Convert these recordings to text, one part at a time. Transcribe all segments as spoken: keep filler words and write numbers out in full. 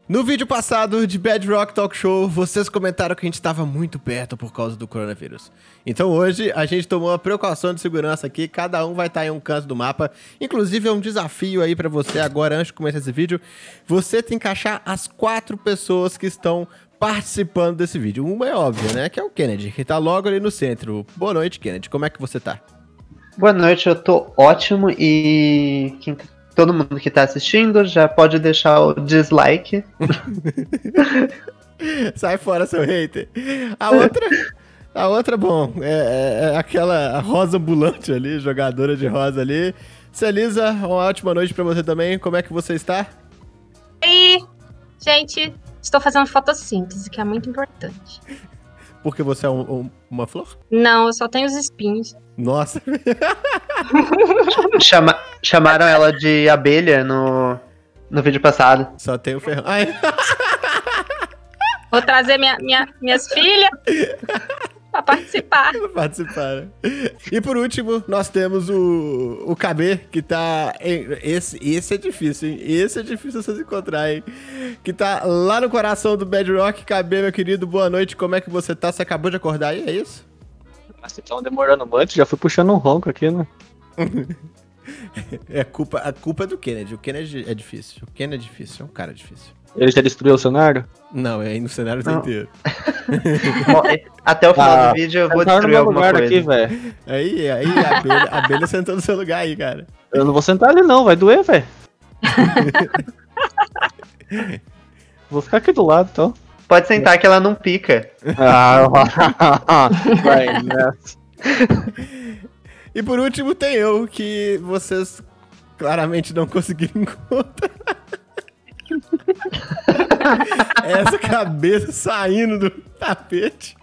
No vídeo passado de Bedrock Talk Show, vocês comentaram que a gente estava muito perto por causa do coronavírus. Então hoje a gente tomou uma precaução de segurança aqui, cada um vai estar em um canto do mapa. Inclusive é um desafio aí pra você agora, antes de começar esse vídeo, você tem que achar as quatro pessoas que estão participando desse vídeo. Uma é óbvia, né, que é o Kennedy, que tá logo ali no centro. Boa noite, Kennedy, como é que você tá? Boa noite, eu tô ótimo e... Quem... Todo mundo que tá assistindo já pode deixar o dislike. Sai fora, seu hater. A outra, a outra, bom, é, é aquela rosa ambulante ali, jogadora de rosa ali. Celisa, uma ótima noite pra você também. Como é que você está? E aí, gente, estou fazendo fotossíntese, que é muito importante. Porque você é um, um, uma flor? Não, eu só tenho os espinhos. Nossa. Chama, chamaram ela de abelha no, no vídeo passado. Só tem o ferrão. Ai. Vou trazer minha, minha, minhas filhas pra participar. Participaram. E por último, nós temos o, o K B, que tá... Em, esse, esse é difícil, hein? Esse é difícil vocês encontrarem, hein? Que tá lá no coração do Bedrock. K B, meu querido, boa noite. Como é que você tá? Você acabou de acordar aí, é isso? Vocês estão demorando muito, já fui puxando um ronco aqui, né? É culpa, a culpa é do Kennedy. O Kennedy é difícil. O Kennedy é difícil, é um cara difícil. Ele já destruiu o cenário? Não, é aí no cenário Não. inteiro. Bom, até o final Ah, do vídeo eu vou Tá no destruir meu alguma lugar coisa. aqui, velho. Aí, aí a abelha, a abelha sentou no seu lugar aí, cara. Eu não vou sentar ali não, vai doer, velho. Vou ficar aqui do lado, então. Pode sentar que ela não pica. Ah, vai nessa. E por último tem eu, que vocês claramente não conseguiram encontrar. Essa cabeça saindo do tapete.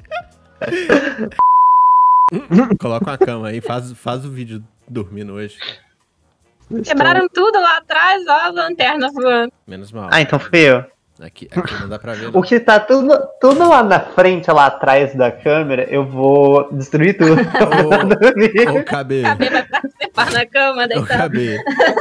Coloca uma cama aí, faz, faz o vídeo dormindo hoje. Quebraram tudo lá atrás, ó, a lanterna voando. Menos mal. Ah, então fui eu. Aqui, aqui não dá pra ver. O Não. que tá tudo, tudo lá na frente, lá atrás da câmera, eu vou destruir tudo. Ô, ô, K B. Cabelo vai participar na cama, Ô, deitado. K B.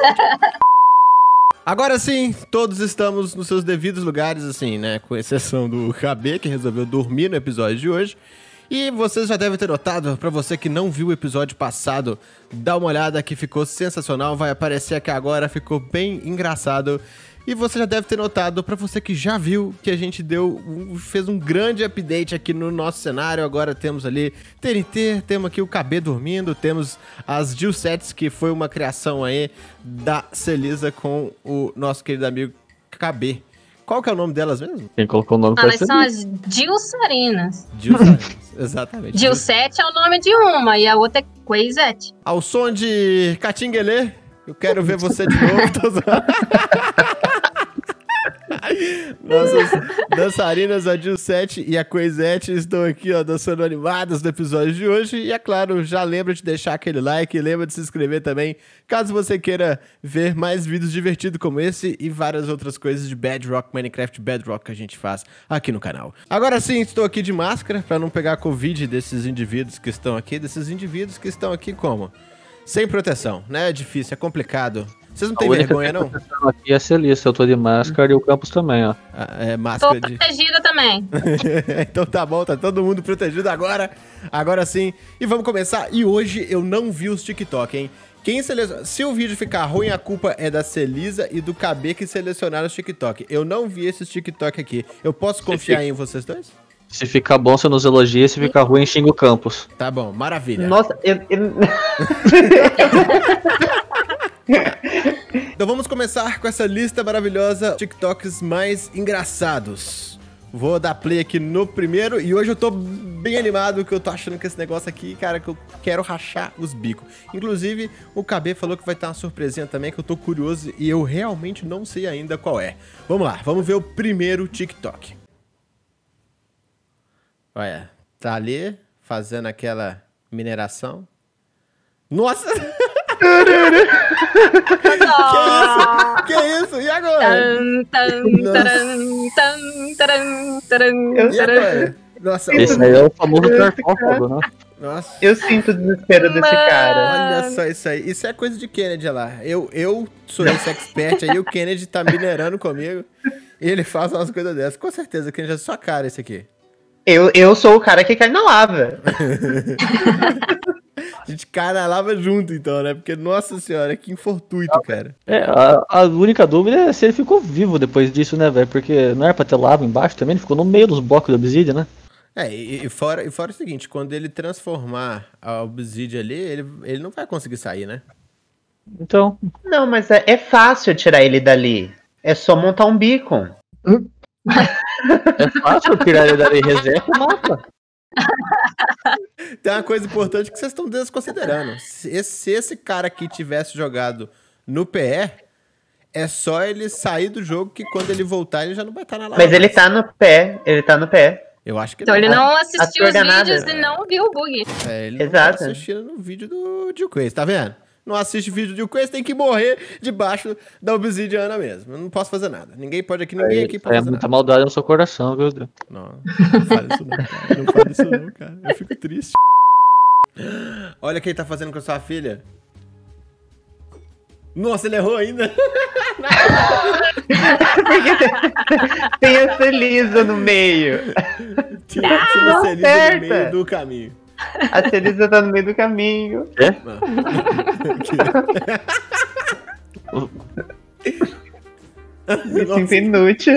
Agora sim, todos estamos nos seus devidos lugares, assim, né? Com exceção do K B, que resolveu dormir no episódio de hoje. E vocês já devem ter notado, pra você que não viu o episódio passado, dá uma olhada que ficou sensacional, vai aparecer aqui agora, ficou bem engraçado. E você já deve ter notado, pra você que já viu, que a gente deu, um- fez um grande update aqui no nosso cenário. Agora temos ali T N T, temos aqui o K B dormindo, temos as Jill Sets, que foi uma criação aí da Celisa com o nosso querido amigo K B. Qual que é o nome delas mesmo? Quem colocou o nome Ah, foi elas você. são as Dilsarinas. Jill Sets, exatamente. Dilsete é o nome de uma e a outra é Quaisette. Ao som de Catinguelê, eu quero ver você de novo. Tô zoando. Nossas dançarinas, a Jill Sete e a Quaisette, estão aqui, ó, dançando animadas no episódio de hoje. E é claro, já lembra de deixar aquele like, lembra de se inscrever também, caso você queira ver mais vídeos divertidos como esse e várias outras coisas de Bedrock, Minecraft Bedrock que a gente faz aqui no canal. Agora sim, estou aqui de máscara para não pegar Covid desses indivíduos que estão aqui, desses indivíduos que estão aqui como? Sem proteção, né? É difícil, é complicado. Vocês não A têm única vergonha, não? proteção aqui é a Celissa, eu tô de máscara e o Campos também, ó. Ah, é Tô máscara de... protegida também. Então tá bom, tá todo mundo protegido agora. Agora sim. E vamos começar. E hoje eu não vi os TikTok, hein? Quem seleciona... Se o vídeo ficar ruim, a culpa é da Celisa e do K B que selecionaram os TikTok. Eu não vi esses TikTok aqui. Eu posso confiar em vocês dois? Se ficar bom, você nos elogia, se ficar ruim, xinga o Campos. Tá bom, maravilha. Nossa, eu... eu... Então vamos começar com essa lista maravilhosa, TikToks mais engraçados. Vou dar play aqui no primeiro e hoje eu tô bem animado, que eu tô achando que esse negócio aqui, cara, que eu quero rachar os bicos. Inclusive, o K B falou que vai ter uma surpresinha também, que eu tô curioso e eu realmente não sei ainda qual é. Vamos lá, vamos ver o primeiro TikTok. Olha, tá ali fazendo aquela mineração. Nossa! Nossa. Que isso? E agora? Tan, tan, taran, tan, taran, taran, E taran. agora? Nossa, Esse aí é o famoso sarcófago, né? nossa. eu sinto o desespero desse cara. Olha só isso aí. Isso é coisa de Kennedy olha lá. Eu, eu sou esse expert aí, o Kennedy tá minerando comigo. Ele faz umas coisas dessas. Com certeza que já é sua cara esse aqui. Eu, eu sou o cara que cai na lava. A gente cai na lava junto, então, né? Porque, nossa senhora, que infortuito, cara. É, a, a única dúvida é se ele ficou vivo depois disso, né, velho? Porque não era pra ter lava embaixo também, ele ficou no meio dos blocos da obsidian, né? É, e, e, fora, e fora o seguinte, quando ele transformar a obsidian ali, ele, ele não vai conseguir sair, né? Então, Não, mas é, é fácil tirar ele dali. É só montar um beacon. é fácil tirar ele dali, reseta o mapa. Tem uma coisa importante que vocês estão desconsiderando. Se esse, se esse cara aqui tivesse jogado no P E, é só ele sair do jogo que quando ele voltar ele já não vai estar na lava. Mas ele tá no pé, ele tá no pé. Eu acho que Então ele não A- assistiu a os coordenada. vídeos e não viu o bug. É, ele não Exato. tá assistindo no vídeo do Jill Quest, tá vendo? Não assiste vídeo do Quest, tem que morrer debaixo da obsidiana mesmo. Eu não posso fazer nada. Ninguém pode aqui, ninguém aqui pode É fazer muita nada. maldade no seu coração, viu? Deus? Não, não fale isso não, cara. Não fale isso não, cara. Eu fico triste. Olha quem tá fazendo com a sua filha. Nossa, ele errou ainda. Porque tem, tem a Celisa no meio. Tinha, tinha uma não Celisa no acerta. meio do caminho. A Celisa tá no meio do caminho. Me sinto inútil.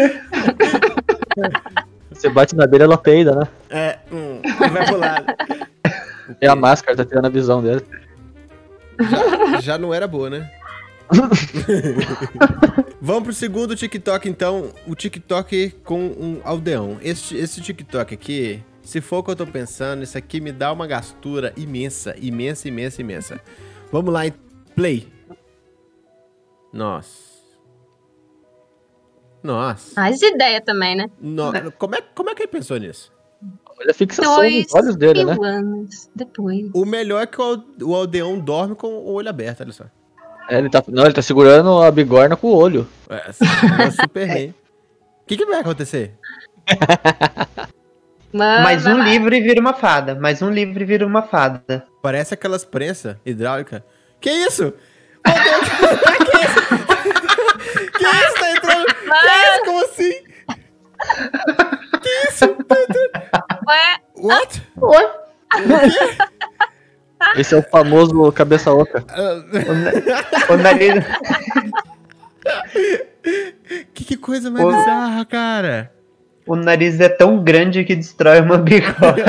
Você bate na dele, ela peida, né? É, hum, ele vai pro lado. É a máscara, tá tirando a visão dele. Já, já não era boa, né? Vamos pro segundo TikTok, então. O TikTok com um aldeão. Esse, esse TikTok aqui, se for o que eu tô pensando, isso aqui me dá uma gastura imensa, imensa, imensa, imensa. Vamos lá, em play. Nossa. Nossa. Mais ideia também, né? No- como, é, como é que ele pensou nisso? Olha a fixação Dois nos olhos dele, né? mil anos depois. O melhor é que o, al- o aldeão dorme com o olho aberto, olha só. É, ele tá, não, ele tá segurando a bigorna com o olho. É, é super bem. O que, que vai acontecer? Mano, Mais vai um lá. livro e vira uma fada. Mais um livro e vira uma fada. Parece aquelas prensas hidráulicas. Que isso? Meu Deus, que isso? Que isso? Tá entrando? Que isso? Como assim? Que isso? Tá entrando? Ué, What? Ué? Esse é o famoso cabeça oca. Ah, O, na- o nariz. que, que coisa mais Ô. bizarra, cara. O nariz é tão grande que destrói uma bigorna.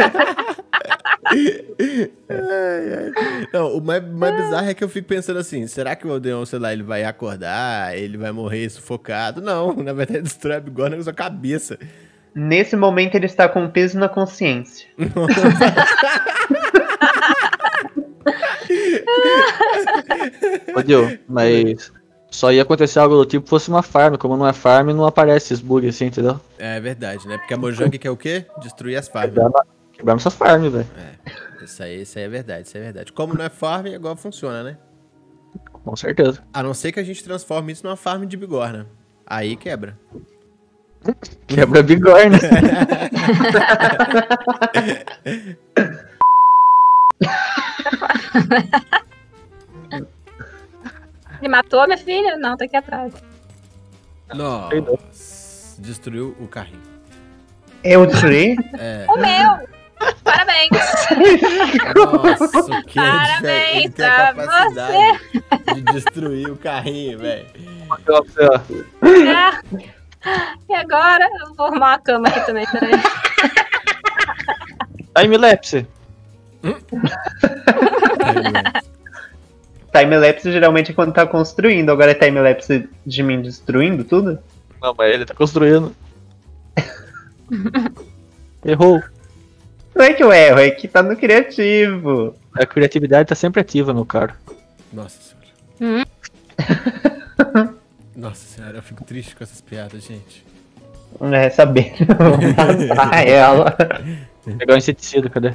Ai, ai. Não, o mais, mais bizarro é que eu fico pensando assim, será que o aldeão, sei lá, ele vai acordar, ele vai morrer sufocado? Não, na verdade destrói a bigorna com a sua cabeça. Nesse momento ele está com peso na consciência. Ô, Dio, mas só ia acontecer algo do tipo se fosse uma farm. Como não é farm, não aparece esses bugs assim, entendeu? É verdade, né? Porque a Mojang quer o quê? Destruir as farms. Quebramos, quebramos essas farm, velho. É, isso aí, isso aí é verdade, isso aí é verdade. Como não é farm, igual funciona, né? Com certeza. A não ser que a gente transforme isso numa farm de bigorna. Aí quebra. Quebra a bigorna. ele matou a minha filha? Não, tá aqui atrás. Nossa. Destruiu o carrinho. É o tree? É. O meu! Parabéns! Nossa, o Ked, Parabéns velho. Ele tem a pra capacidade de destruir o carrinho, velho. É. E agora eu vou arrumar uma cama aqui também, peraí. Time-lapse. Timelapse geralmente é quando tá construindo. Agora é timelapse de mim destruindo tudo? Não, mas ele tá construindo. Errou. Não é que eu erro, é que tá no criativo. A criatividade tá sempre ativa, meu caro. Nossa senhora. Hum. Nossa senhora, eu fico triste com essas piadas, gente. É saber. Vou matar ela. Pegar o inseticida, cadê?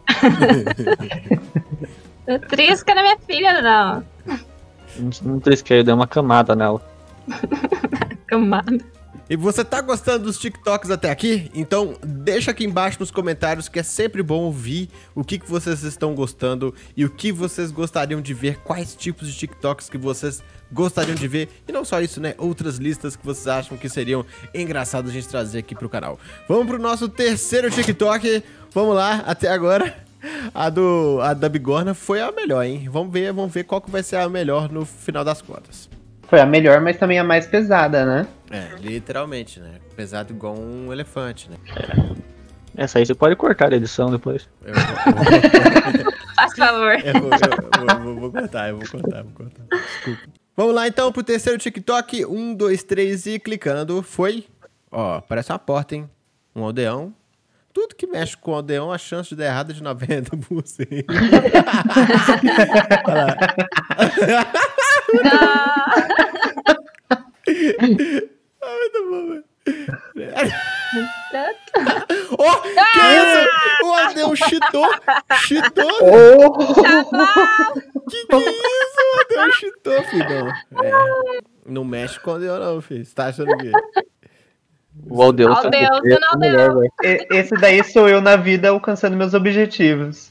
Eu trisca na minha filha, não. Não, não trisquei, eu dei uma camada nela. Camada. E você tá gostando dos TikToks até aqui? Então deixa aqui embaixo nos comentários que é sempre bom ouvir o que, que vocês estão gostando e o que vocês gostariam de ver, quais tipos de TikToks que vocês gostariam de ver. E não só isso, né? Outras listas que vocês acham que seriam engraçadas a gente trazer aqui pro canal. Vamos pro nosso terceiro TikTok. Vamos lá, até agora a, do, a da Bigorna foi a melhor, hein? Vamos ver, vamos ver qual que vai ser a melhor no final das contas. Foi a melhor, mas também a mais pesada, né? É, literalmente, né? Pesado igual um elefante, né? É. Essa aí você pode cortar a edição depois. Eu vou, eu vou, Faz favor. eu vou, eu vou, vou, vou cortar, eu vou cortar, vou cortar. Desculpa. Vamos lá então pro terceiro TikTok. Um, dois, três e clicando. Foi. Ó, parece uma porta, hein? Um aldeão. Tudo que mexe com o aldeão, a chance de dar errado é de noventa por cento. Olha lá. Ah, muito bom, velho. Oh, que isso? O aldeão cheatou. Cheatou? Oh! Que que é isso? O aldeão cheatou, filhão. É, não mexe com o aldeão não, filho. Você tá achando o quê? O Aldeus. Aldeus, tá não, Aldeus. melhor, velho. E- Esse daí sou eu na vida alcançando meus objetivos.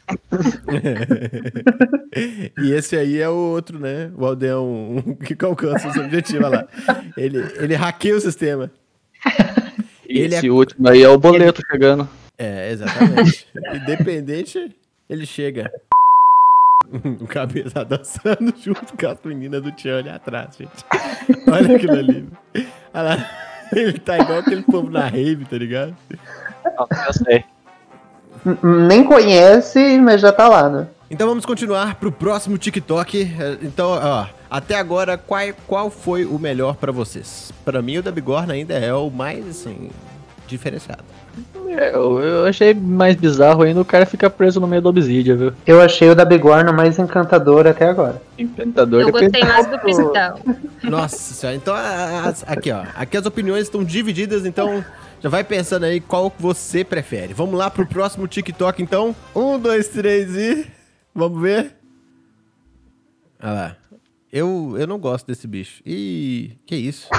E esse aí é o outro, né? O aldeão que alcança os objetivos, olha lá. Ele, ele hackeia o sistema. Ele Esse é- último aí é o boleto chegando. É, exatamente. Independente, ele chega. O cabeça dançando junto com as meninas do Tchan ali atrás, gente. Olha aquilo ali. Olha lá. Ele tá igual aquele povo na rave, tá ligado? Nossa, eu sei. N- Nem conhece, mas já tá lá, né? Então vamos continuar pro próximo TikTok. É, Então, ó, até agora, qual, qual foi o melhor pra vocês? Pra mim, o da Bigorna ainda é o mais, assim, diferenciado. É, Eu, eu achei mais bizarro ainda o cara ficar preso no meio da obsidia, viu? Eu achei o da Bigorna mais encantador até agora. Encantador. Eu depende gostei do- mais do cristão. Nossa senhora, então, as- aqui, ó. Aqui as opiniões estão divididas, então já vai pensando aí qual você prefere. Vamos lá pro próximo TikTok, então. Um, dois, três e... Vamos ver. Olha lá. Eu, eu não gosto desse bicho. Ih, que isso?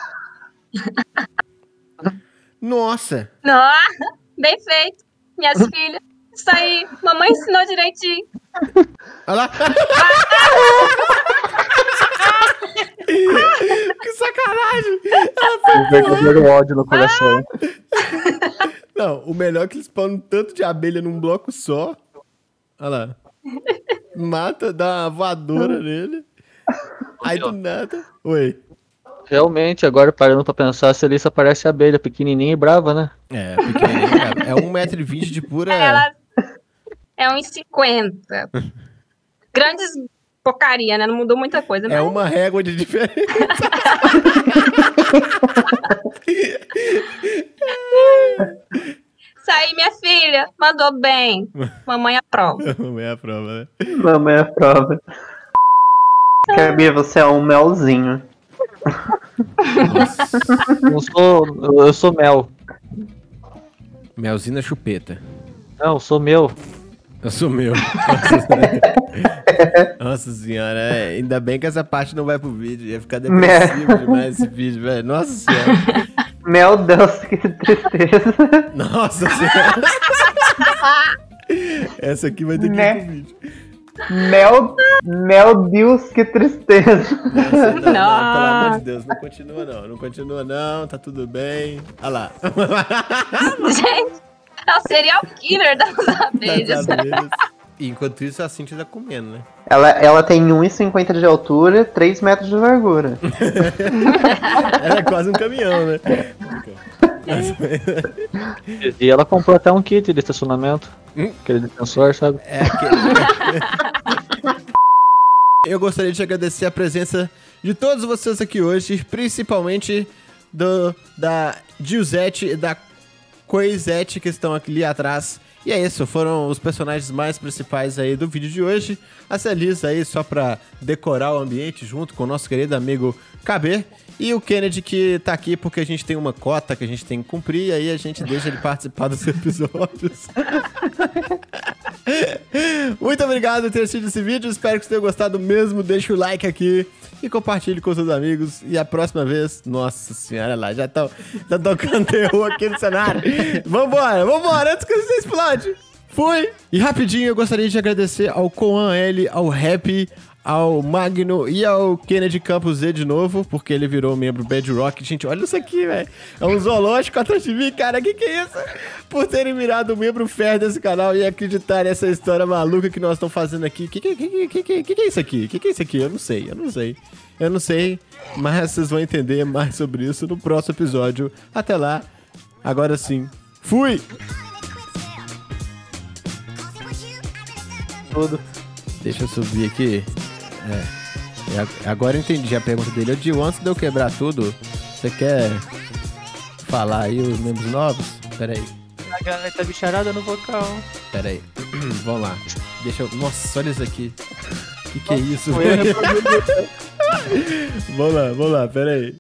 Nossa. Nossa, bem feito. Minhas filhas. Isso aí, mamãe ensinou direitinho. Olha lá. Que sacanagem. Ela foi Um verdadeiro ódio no coração. Não, o melhor é que eles põem tanto de abelha num bloco só. Olha lá. Mata, dá uma voadora nele. Aí do nada. Oi. Realmente, agora parando pra pensar, a Celissa parece abelha, pequenininha e brava, né? É, pequenininho, cara. É um metro e vinte de pura. Ela é um e cinquenta. Grandes porcaria, né? Não mudou muita coisa. É mas... uma régua de diferença. Isso aí, minha filha. Mandou bem. Mamãe aprova. É a prova, né? Mamãe é a prova. Gabi, você é um melzinho. Eu sou, eu- eu sou mel. Melzina chupeta. Não, eu sou meu. Eu sou meu. Nossa senhora, é, ainda bem que essa parte não vai pro vídeo. Ia ficar depressivo demais esse vídeo, velho. Nossa senhora. Meu Deus, que tristeza. Nossa senhora. Essa aqui vai ter que ir Né? pro vídeo. Meu, meu Deus, que tristeza. Nossa, não, não, pelo amor Não. de Deus, não continua não. Não continua não, tá tudo bem. Olha lá. Gente, é o serial killer das Das abelhas. abelhas. E enquanto isso, a Cintia tá comendo, né? Ela, ela tem um e cinquenta de altura, três metros de largura. Ela é quase um caminhão, né? E ela comprou até um kit de estacionamento. Hum? Aquele defensor, sabe? É aquele... Eu gostaria de agradecer a presença de todos vocês aqui hoje, principalmente do, da Gilzete e da Coisete, que estão ali atrás. E é isso, foram os personagens mais principais aí do vídeo de hoje. A Celisa aí só pra decorar o ambiente junto com o nosso querido amigo caber. E o Kennedy que tá aqui porque a gente tem uma cota que a gente tem que cumprir, e aí a gente deixa ele participar dos episódios. Muito obrigado por ter assistido esse vídeo, espero que você tenha gostado mesmo, deixa o like aqui e compartilhe com seus amigos. E a próxima vez, nossa senhora, olha lá, já tá, tá tocando terror aqui no cenário. Vambora, vambora, antes que você explode. Fui! E rapidinho eu gostaria de agradecer ao Coan L, ao Rap, ao Magno e ao Kennedy Campos Z de novo, porque ele virou membro Bedrock. Gente, olha isso aqui, velho. É um zoológico atrás de mim, cara. Que que é isso? Por terem virado o membro fé desse canal e acreditar nessa história maluca que nós estamos fazendo aqui. Que que, que, que, que, que que é isso aqui? Que que é isso aqui? Eu não sei, eu não sei. Eu não sei, mas vocês vão entender mais sobre isso no próximo episódio. Até lá. Agora sim. Fui! Tudo. Deixa eu subir aqui. É. Agora eu entendi a pergunta dele. Eu digo, antes de eu quebrar tudo, você quer falar aí os membros novos? Pera aí. A galera tá bicharada no vocal. Pera aí. Vamos lá. Deixa eu... Nossa, olha isso aqui. Que que é isso, Foi, velho? Vamos lá, vamos lá, pera aí.